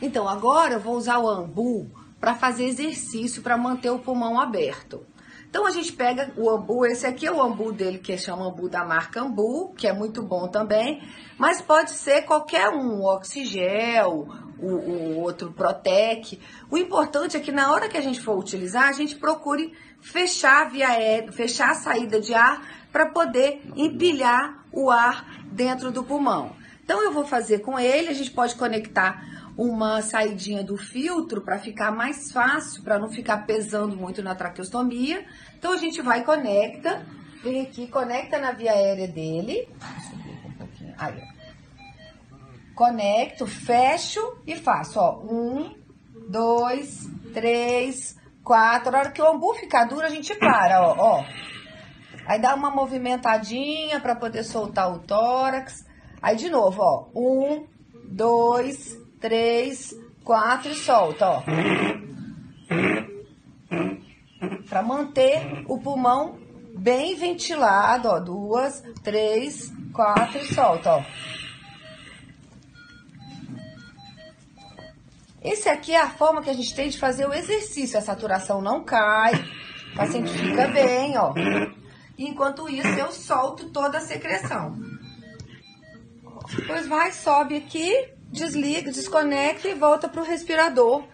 Então, agora eu vou usar o Ambu para fazer exercício, para manter o pulmão aberto. Então, a gente pega o Ambu, esse aqui é o Ambu dele, que chama Ambu da marca Ambu, que é muito bom também, mas pode ser qualquer um, o Oxigel, o outro Protec. O importante é que na hora que a gente for utilizar, a gente procure fechar a via aérea, fechar a saída de ar para poder empilhar o ar dentro do pulmão. Então, eu vou fazer com ele, a gente pode conectar uma saidinha do filtro para ficar mais fácil, para não ficar pesando muito na traqueostomia. Então, a gente vai e conecta, vem aqui, conecta na via aérea dele. Um pouquinho. Aí, ó. Conecto, fecho e faço, ó. 1, 2, 3, 4. Na hora que o Ambu ficar duro, a gente para, ó. Aí dá uma movimentadinha para poder soltar o tórax. Aí, de novo, ó. 1, 2, 3, 4 e solta, ó. Para manter o pulmão bem ventilado, ó. 2, 3, 4 e solta, ó. Esse aqui é a forma que a gente tem de fazer o exercício. A saturação não cai, o paciente fica bem, ó. Enquanto isso, eu solto toda a secreção. Depois vai, sobe aqui, desliga, desconecta e volta pro respirador